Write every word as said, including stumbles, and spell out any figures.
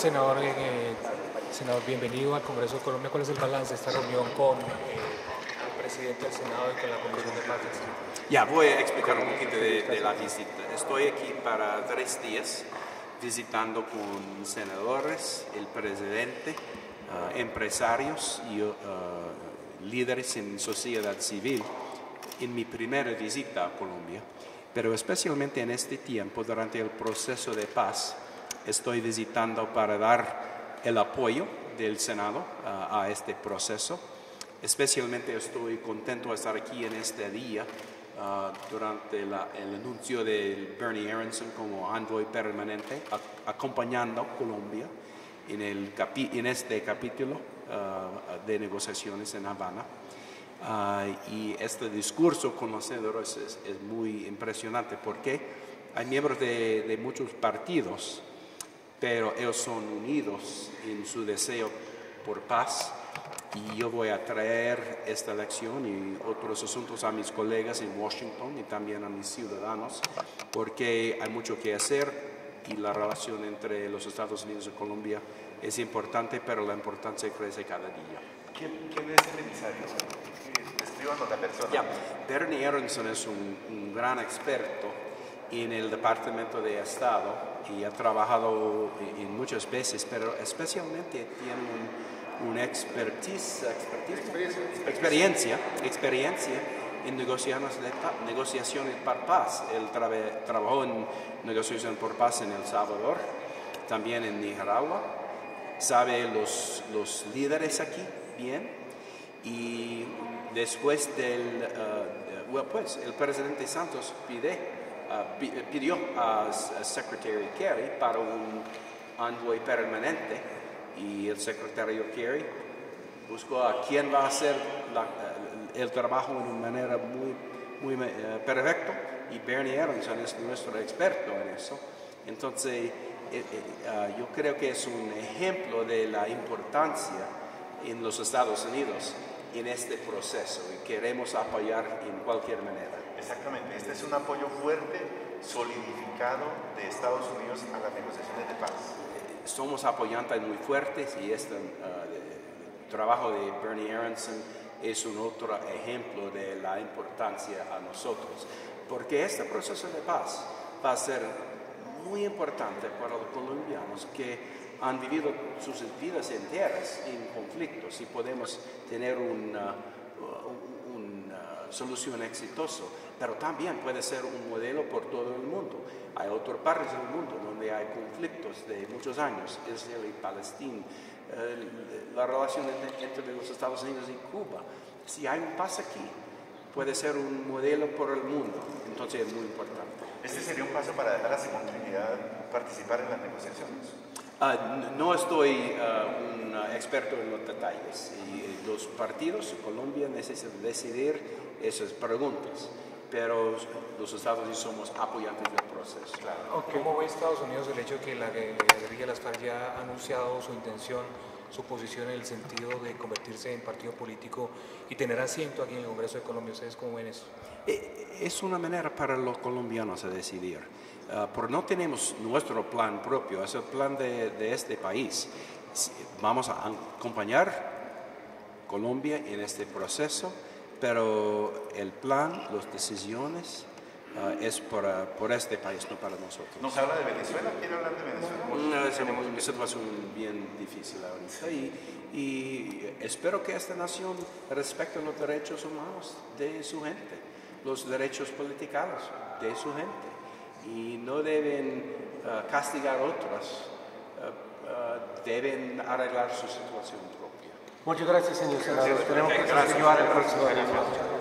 Senador, eh, senador, bienvenido al Congreso de Colombia. ¿Cuál es el balance de esta reunión con eh, el presidente del Senado y con la Comisión de Paz? Ya, voy a explicar un poquito de, de la visita. Estoy aquí para tres días visitando con senadores, el presidente, uh, empresarios y uh, líderes en sociedad civil en mi primera visita a Colombia. Pero especialmente en este tiempo, durante el proceso de paz, estoy visitando para dar el apoyo del Senado uh, a este proceso. Especialmente estoy contento de estar aquí en este día uh, durante la, el anuncio de Bernie Aronson como envoy permanente, a, acompañando a Colombia en, el capi, en este capítulo uh, de negociaciones en Habana. Uh, y este discurso con los senadores es, es muy impresionante porque hay miembros de, de muchos partidos, pero ellos son unidos en su deseo por paz. Y yo voy a traer esta lección y otros asuntos a mis colegas en Washington y también a mis ciudadanos, porque hay mucho que hacer y la relación entre los Estados Unidos y Colombia es importante, pero la importancia crece cada día. ¿Quién, quién es el emisario? Descríbanos la persona. Yeah. Bernie Aronson es un, un gran experto en el Departamento de Estado y ha trabajado en muchas veces, pero especialmente tiene un una expertise, expertise, experiencia, experiencia, experiencia en negociaciones, de, negociaciones por paz. Él tra trabajó en negociaciones por paz en El Salvador, también en Nicaragua, sabe los, los líderes aquí bien, y después del, uh, well, pues, el presidente Santos pide, uh, pidió a, a Secretary Kerry para un envoy permanente. Y el secretario Kerry buscó a quién va a hacer la, el trabajo de una manera muy, muy uh, perfecta, y Bernie Aronson es nuestro experto en eso. Entonces, eh, uh, yo creo que es un ejemplo de la importancia en los Estados Unidos en este proceso y queremos apoyar en cualquier manera. Exactamente, este es un apoyo fuerte, solidificado de Estados Unidos a las negociaciones de paz. Somos apoyantes muy fuertes y este uh, trabajo de Bernie Aronson es un otro ejemplo de la importancia a nosotros, porque este proceso de paz va a ser muy importante para los colombianos que han vivido sus vidas enteras en conflictos, y podemos tener una, una solución exitosa, pero también puede ser un modelo por todo el mundo. Hay otras partes del mundo donde hay conflictos de muchos años, Israel y Palestina, eh, la relación entre, entre los Estados Unidos y Cuba. Si hay un paso aquí, puede ser un modelo por el mundo, entonces es muy importante. ¿Este sería un paso para dejar a Simón Trinidad participar en las negociaciones? Uh, no estoy uh, un uh, experto en los detalles, y los partidos en Colombia necesitan decidir esas preguntas, pero los Estados Unidos somos apoyantes del proceso. Claro. ¿Cómo ve Estados Unidos el hecho de que la guerrilla de las FARC ya ha anunciado su intención, su posición en el sentido de convertirse en partido político y tener asiento aquí en el Congreso de Colombia? ¿Ustedes cómo ven eso? Es una manera para los colombianos a decidir. Uh, porque no tenemos nuestro plan propio, es el plan de, de este país. Vamos a acompañar Colombia en este proceso, pero el plan, las decisiones, uh, es para, por este país, no para nosotros. ¿Nos habla de Venezuela? ¿Quiere hablar de Venezuela? No, es una situación bien difícil ahorita, y, y espero que esta nación respete los derechos humanos de su gente, los derechos políticos de su gente, y no deben uh, castigar a otras, uh, uh, deben arreglar su situación propia. Muchas gracias, señor senador. Tenemos que continuar el próximo día.